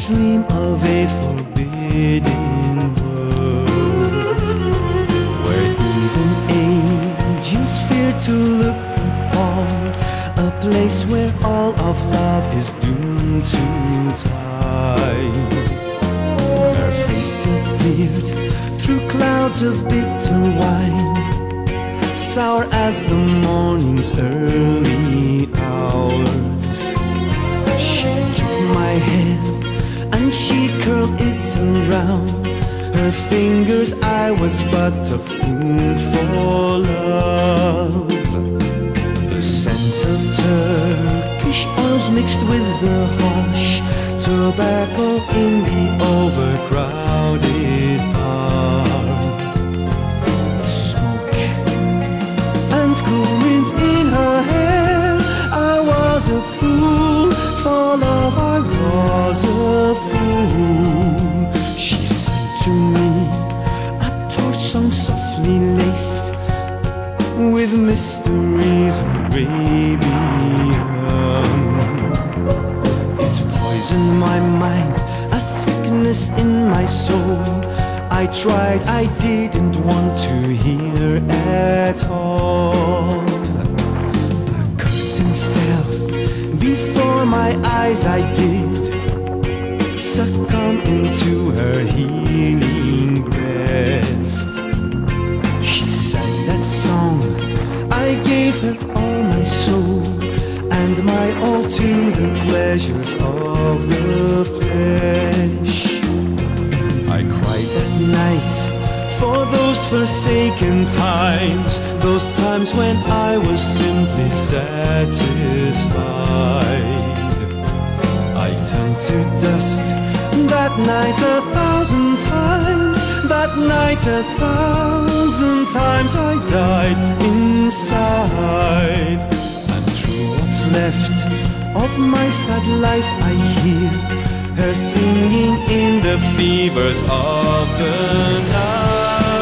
dream of a forbidden world, where even angels fear to look upon, a place where all of love is doomed to die. Her face appeared through clouds of bitter wine, sour as the morning's early hours. She took my hand and she curled it around her fingers. I was but a fool for love. The scent of Turkish oils mixed with the harsh tobacco in the overcrowded bar. The smoke and cool winds in her hair. I was a fool for love, I was a fool. She sang to me a torch song softly laced with mysteries of Arabian. It poisoned my mind, a sickness in my soul. I tried, I didn't want to hear at all. The curtain fell before my eyes. I did succumb into her healing breast. She sang that song, I gave her all my soul and my all to the pleasures of the flesh. I cried at night for those forsaken times, those times when I was simply satisfied. I turned to dust that night 1,000 times, that night 1,000 times I died inside. And through what's left of my sad life I hear her singing in the fevers of the night.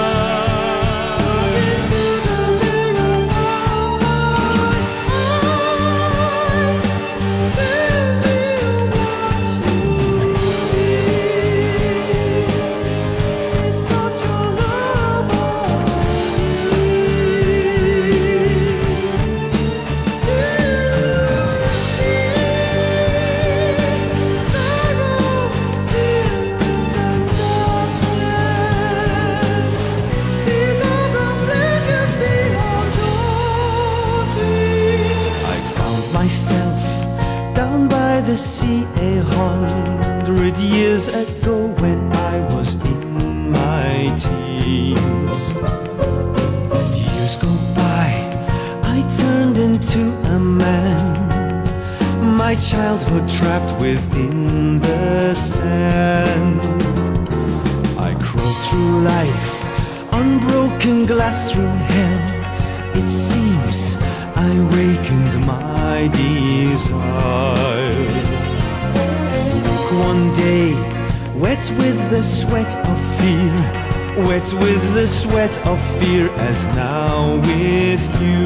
Myself down by the sea 100 years ago when I was in my teens. And years go by, I turned into a man, my childhood trapped within the sand. I crawl through life, unbroken glass through hell. It seems I wakened my desire. Woke one day, wet with the sweat of fear, wet with the sweat of fear as now with you.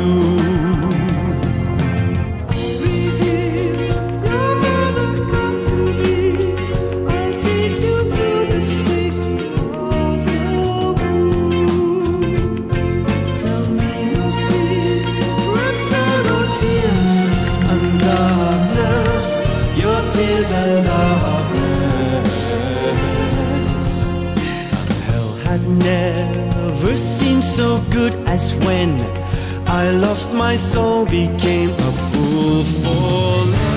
Tears and darkness, and hell had never seemed so good as when I lost my soul, became a fool for love.